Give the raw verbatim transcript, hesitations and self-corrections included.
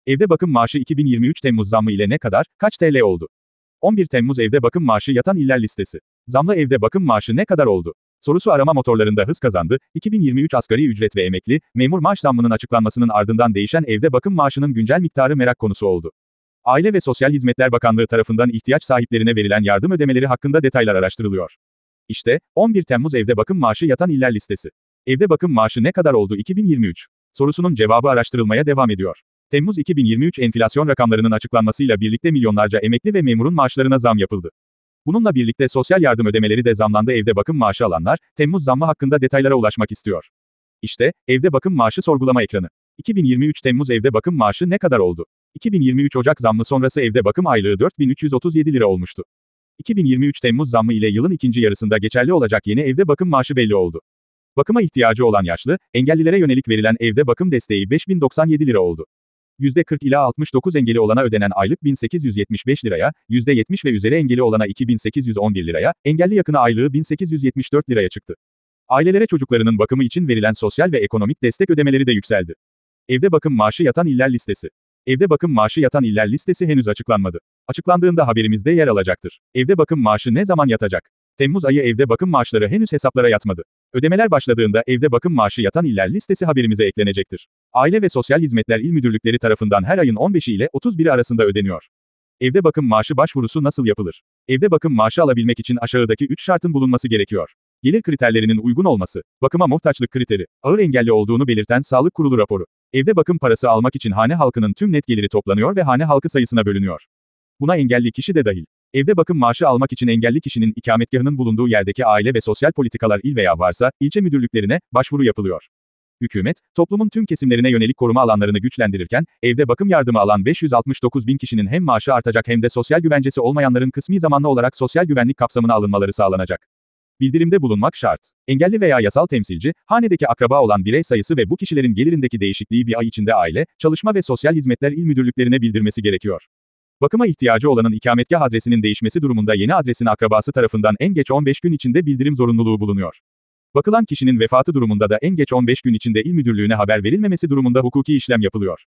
Evde bakım maaşı iki bin yirmi üç Temmuz zammı ile ne kadar, kaç T L oldu? on bir Temmuz evde bakım maaşı yatan iller listesi. Zamlı evde bakım maaşı ne kadar oldu? Sorusu arama motorlarında hız kazandı. iki bin yirmi üç asgari ücret ve emekli, memur maaş zammının açıklanmasının ardından değişen evde bakım maaşının güncel miktarı merak konusu oldu. Aile ve Sosyal Hizmetler Bakanlığı tarafından ihtiyaç sahiplerine verilen yardım ödemeleri hakkında detaylar araştırılıyor. İşte, on bir Temmuz evde bakım maaşı yatan iller listesi. Evde bakım maaşı ne kadar oldu iki bin yirmi üç? Sorusunun cevabı araştırılmaya devam ediyor. Temmuz iki bin yirmi üç enflasyon rakamlarının açıklanmasıyla birlikte milyonlarca emekli ve memurun maaşlarına zam yapıldı. Bununla birlikte sosyal yardım ödemeleri de zamlandı. Evde bakım maaşı alanlar, Temmuz zammı hakkında detaylara ulaşmak istiyor. İşte, evde bakım maaşı sorgulama ekranı. iki bin yirmi üç Temmuz evde bakım maaşı ne kadar oldu? iki bin yirmi üç Ocak zammı sonrası evde bakım aylığı dört bin üç yüz otuz yedi lira olmuştu. iki bin yirmi üç Temmuz zammı ile yılın ikinci yarısında geçerli olacak yeni evde bakım maaşı belli oldu. Bakıma ihtiyacı olan yaşlı, engellilere yönelik verilen evde bakım desteği beş bin doksan yedi lira oldu. yüzde kırk ila altmış dokuz engeli olana ödenen aylık bin sekiz yüz yetmiş beş liraya, yüzde yetmiş ve üzeri engeli olana iki bin sekiz yüz on bir liraya, engelli yakını aylığı bin sekiz yüz yetmiş dört liraya çıktı. Ailelere çocuklarının bakımı için verilen sosyal ve ekonomik destek ödemeleri de yükseldi. Evde bakım maaşı yatan iller listesi. Evde bakım maaşı yatan iller listesi henüz açıklanmadı. Açıklandığında haberimizde yer alacaktır. Evde bakım maaşı ne zaman yatacak? Temmuz ayı evde bakım maaşları henüz hesaplara yatmadı. Ödemeler başladığında evde bakım maaşı yatan iller listesi haberimize eklenecektir. Aile ve Sosyal Hizmetler İl Müdürlükleri tarafından her ayın on beşi ile otuz biri arasında ödeniyor. Evde bakım maaşı başvurusu nasıl yapılır? Evde bakım maaşı alabilmek için aşağıdaki üç şartın bulunması gerekiyor. Gelir kriterlerinin uygun olması, bakıma muhtaçlık kriteri, ağır engelli olduğunu belirten Sağlık Kurulu raporu. Evde bakım parası almak için hane halkının tüm net geliri toplanıyor ve hane halkı sayısına bölünüyor. Buna engelli kişi de dahil. Evde bakım maaşı almak için engelli kişinin ikametgahının bulunduğu yerdeki Aile ve Sosyal Politikalar il veya varsa, ilçe müdürlüklerine, başvuru yapılıyor. Hükümet, toplumun tüm kesimlerine yönelik koruma alanlarını güçlendirirken, evde bakım yardımı alan beş yüz altmış dokuz bin kişinin hem maaşı artacak hem de sosyal güvencesi olmayanların kısmi zamanlı olarak sosyal güvenlik kapsamına alınmaları sağlanacak. Bildirimde bulunmak şart. Engelli veya yasal temsilci, hanedeki akraba olan birey sayısı ve bu kişilerin gelirindeki değişikliği bir ay içinde Aile, Çalışma ve Sosyal Hizmetler İl Müdürlüklerine bildirmesi gerekiyor. Bakıma ihtiyacı olanın ikametgah adresinin değişmesi durumunda yeni adresin akrabası tarafından en geç on beş gün içinde bildirim zorunluluğu bulunuyor. Bakılan kişinin vefatı durumunda da en geç on beş gün içinde il müdürlüğüne haber verilmemesi durumunda hukuki işlem yapılıyor.